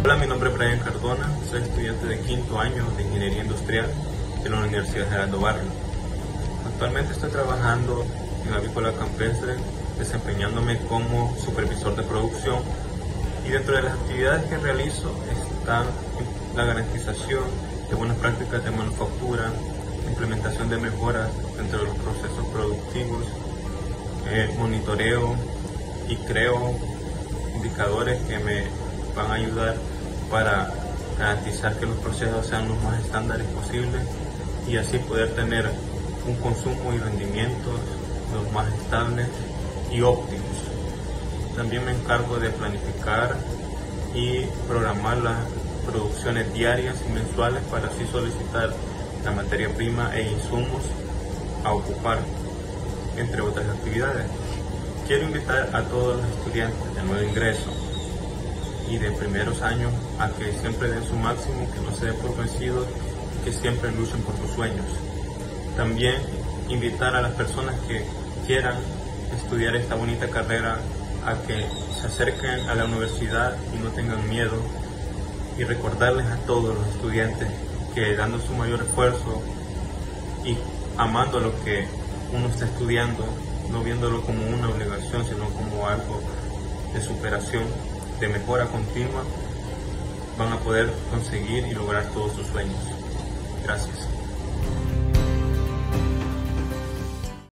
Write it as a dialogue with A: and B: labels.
A: Hola, mi nombre es Brian Cardona, soy estudiante de quinto año de Ingeniería Industrial de la Universidad Gerardo Barrio. Actualmente estoy trabajando en Avícola Campestre, desempeñándome como supervisor de producción, y dentro de las actividades que realizo están la garantización de buenas prácticas de manufactura, implementación de mejoras dentro de los procesos productivos, monitoreo y creo indicadores que me van a ayudar para garantizar que los procesos sean los más estándares posibles y así poder tener un consumo y rendimientos los más estables y óptimos. También me encargo de planificar y programar las producciones diarias y mensuales para así solicitar la materia prima e insumos a ocupar, entre otras actividades. Quiero invitar a todos los estudiantes de nuevo ingreso y de primeros años a que siempre den su máximo, que no se den por vencidos y que siempre luchen por sus sueños. También invitar a las personas que quieran estudiar esta bonita carrera a que se acerquen a la universidad y no tengan miedo, y recordarles a todos los estudiantes que dando su mayor esfuerzo y amando lo que uno está estudiando, no viéndolo como una obligación, sino como algo de superación, de mejora continua, van a poder conseguir y lograr todos sus sueños. Gracias.